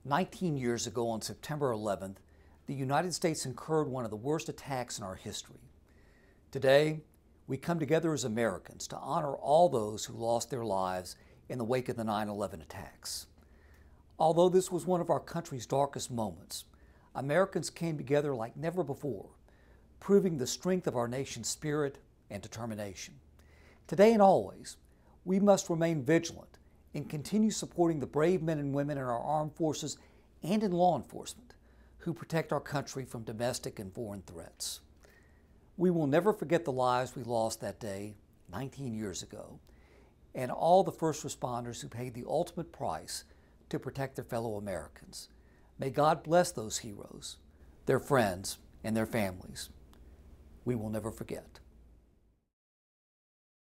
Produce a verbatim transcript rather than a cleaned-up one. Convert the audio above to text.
nineteen years ago on September eleventh, the United States incurred one of the worst attacks in our history. Today, we come together as Americans to honor all those who lost their lives in the wake of the nine eleven attacks. Although this was one of our country's darkest moments, Americans came together like never before, proving the strength of our nation's spirit and determination. Today and always, we must remain vigilant and continue supporting the brave men and women in our armed forces and in law enforcement who protect our country from domestic and foreign threats. We will never forget the lives we lost that day, nineteen years ago, and all the first responders who paid the ultimate price to protect their fellow Americans. May God bless those heroes, their friends, and their families. We will never forget.